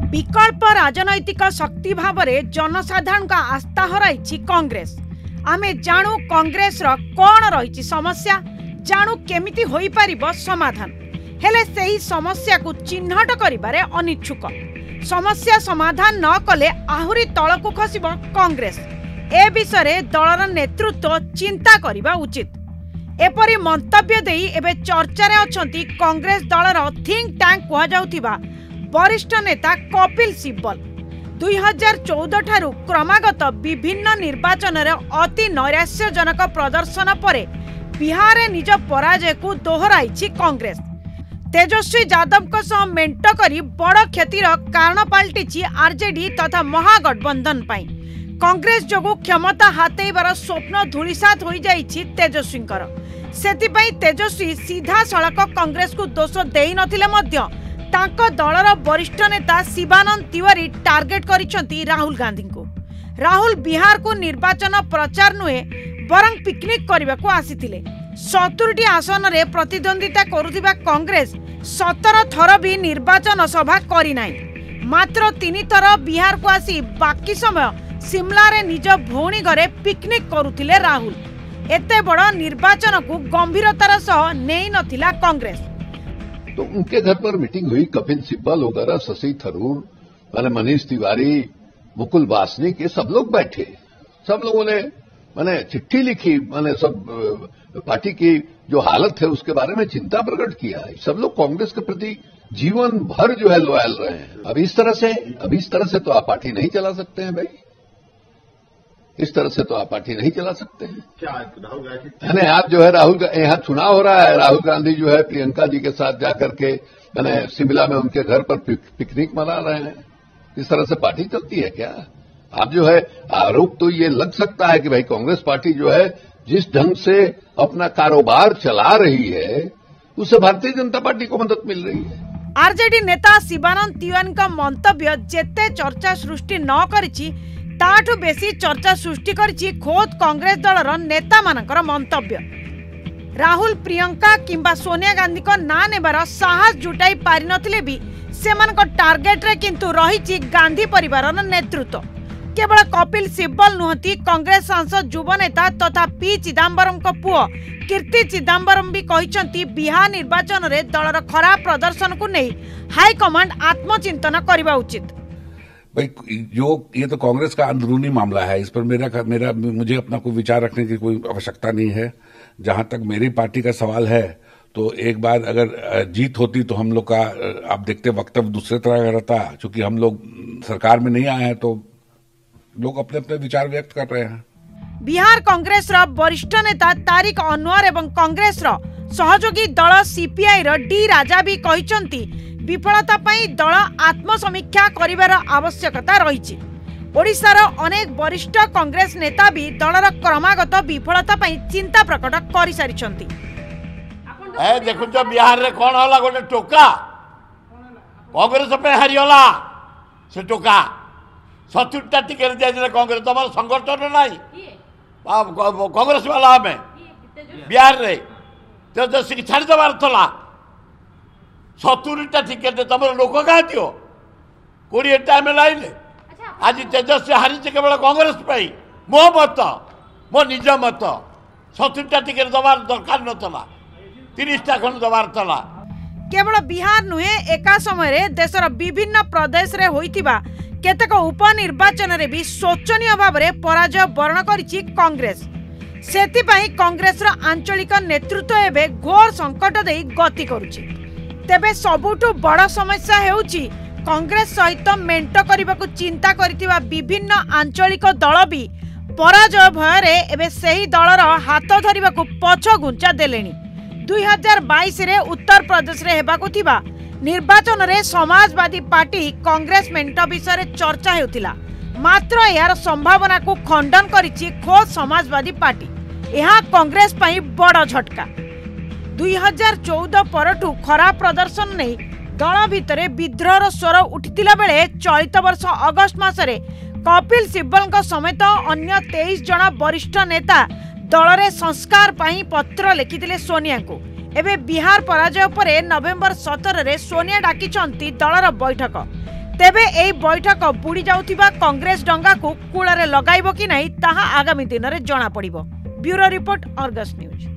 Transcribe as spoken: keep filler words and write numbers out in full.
विकल्प राजनैतिक शक्ति भाव में जनसाधारण का आस्था हराई कांग्रेस। आमे जानू कांग्रेस रो कौन रही समस्या, जानू केमिति होई परिबो समाधान। हेले सेही समस्या को चिन्हट करिबारे अनिच्छुक। समस्या समाधान न कले आहुरी तलकू खसिबो कांग्रेस। ए विषय दलर नेतृत्व चिंता करिबा उचित। एपरी मंतव्य देई एबे चर्चा रे अछंती कांग्रेस दलर थिंक टैंक कुहा जाउथिबा वरिष्ठ नेता कपिल सिब्बल। दुई हजार चौदह ठारू क्रमागत विभिन्न निर्वाचन अति नैराश्यजनक प्रदर्शन पर बिहार में निज पराजय को दोहराई कांग्रेस। तेजस्वी यादव को सह मेंट करी बड़ क्षतिर कारण पलटि आरजेडी तथा महागठबंधन पाई। कांग्रेस जोगु क्षमता हातेइबार स्वप्न धूलिसात हो जाइछि तेजस्वींकर। सेतिपई तेजस्वी सीधा सड़क कांग्रेस को दोष देई नथिले मध्य तांको दलर वरिष्ठ नेता शिवानंद तिवारी टार्गेट करिसंती राहुल गांधी को। राहुल बिहार को निर्वाचन प्रचार नुहे बरं पिकनिक करने को आसीथिले। सत्तरटी आसन रे प्रतिद्वंदिता करुथिबा कांग्रेस सतर थर भी निर्वाचन सभा करी नाही। मात्र तीन थर बिहार को आसी बाकी समय सिमला रे निज भौणी घरे पिकनिक करुथिले राहुल। एते बड़ निर्वाचन को गंभीरतार सह नेई नथिला कांग्रेस। तो उनके घर पर मीटिंग हुई, कपिल सिब्बल वगैरह, शशि थरूर, मैंने मनीष तिवारी, मुकुल वासनिक, ये सब लोग बैठे। सब लोगों ने मैंने चिट्ठी लिखी, मैंने सब पार्टी की जो हालत है उसके बारे में चिंता प्रकट किया है। सब लोग कांग्रेस के प्रति जीवन भर जो है लॉयल रहे हैं। अब इस तरह से अब इस तरह से तो आप पार्टी नहीं चला सकते हैं भाई। इस तरह से तो आप पार्टी नहीं चला सकते हैं। क्या राहुल गांधी मैंने आप जो है राहुल यहाँ चुनाव हो रहा है, राहुल गांधी जो है प्रियंका जी के साथ जाकर के मैंने शिमला में उनके घर पर पिक, पिकनिक मना रहे हैं। इस तरह से पार्टी चलती है क्या? आप जो है आरोप तो ये लग सकता है कि भाई कांग्रेस पार्टी जो है जिस ढंग से अपना कारोबार चला रही है उससे भारतीय जनता पार्टी को मदद मिल रही है। आरजेडी नेता शिवानंद तिवारी का मंतव्य जेते चर्चा सृष्टि न करिछि ताठु बेसी चर्चा सृष्टि करिछि खोद कांग्रेस दलर नेता मानकर मंतव्य। राहुल, प्रियंका किंबा सोनिया गांधी को ना नेबार साहस जुटाई पारि नथिले भी सेमानक टार्गेट रे किंतु रहिछि गांधी परिवार नेतृत्व। केवल कपिल सिब्बल नुहति, कांग्रेस सांसद युव नेता तथा पी चिदंबरम को पुओ कीर्ति चिदंबरम भी कहिसंती बिहार निर्वाचन रे दलर खराब प्रदर्शन को नहीं हाईकमांड आत्मचिंतन करबा उचित। भाई जो ये तो कांग्रेस का अंदरूनी मामला है, इस पर मेरा मेरा मुझे अपना कोई विचार रखने की कोई आवश्यकता नहीं है। जहां तक मेरी पार्टी का सवाल है तो एक बार अगर जीत होती तो हम लोग का आप देखते वक्तव्य दूसरे तरह का रहता। चूंकि हम लोग सरकार में नहीं आए हैं तो लोग अपने अपने विचार व्यक्त कर रहे हैं। बिहार कांग्रेस रा वरिष्ठ नेता तारिक अनवर एवं कांग्रेस रा सहयोगी दल सीपीआई रा डी राजा भी कहिसंती विफलता पई दल आत्मसमीक्षा करिवार आवश्यकता रही। ओडिशार अनेक वरिष्ठ कांग्रेस नेता भी दलर क्रमागत विफलता पई चिंता प्रकट करि सारिछंती। ए देखु तो बिहार रे कोन होला गोटे टोका कांग्रेस पे हारियोला से टोका सत्तरटा टिकेट दिया कांग्रेस तुम संगठन नाई कांग्रेस वाला हमें बिहार रे तेजस्वी छाड़ी देवार थला सत्तरटा टिकेट तुम लोक क्या दियो कोड़े टाइम लाइले आज तेजस्वी हारी केवल कांग्रेस पाई मो मत मो निज मत सत्तरटा टिकेट दबार दरकार नथला तीसटा खंड दबार थला। केवल बिहार नुहे एका समय देशर विभिन्न प्रदेश रे होइतिबा केतक उपनिर्वाचन रे भी शोचनीय भाव में पराजय वर्ण करिछि कांग्रेस। सेतिपई कांग्रेस रो आंचलिक नेतृत्व एबे घोर संकट देई गति करुछि। तेबे सबुठु बड़ समस्या हेउछि कांग्रेस सहित मेंट करबाकू चिंता करितिबा विभिन्न आंचलिक दल भी पराजय भय रे एबे सेही दलर हाथ धरिबाकू पछ घुंचा देलेनी। दुई हजार बाईस रे उत्तर प्रदेश रे हेबाकू थिबा निर्वाचन रे समाजवादी पार्टी कांग्रेस मेंट विषय चर्चा हेउतिला। मात्र यार संभावना को खंडन करिछि खोद समाजवादी पार्टी। यह कांग्रेस पई बड़ झटका। दुई हजार चौदह परठू खराब प्रदर्शन नहीं दल भितर विद्रोहर स्वर उठितिला बेले चलित वर्ष अगस्त मासरे कपिल सिब्बल समेत अन्य तेईस जन वरिष्ठ नेता दल रे संस्कार पाई पत्र लिखिथिले सोनिया को। एबे बिहार पराजय पर नवेम्बर सतर रे सोनिया डाकिचंती दलर बैठक। तेबे एई बैठक बुड़ी जाउथिबा कांग्रेस डंगा को कूଳରେ लगाइबो कि नहीं ताहा आगामी दिन रे जणा पड़िबो। Bureau report, Argus news.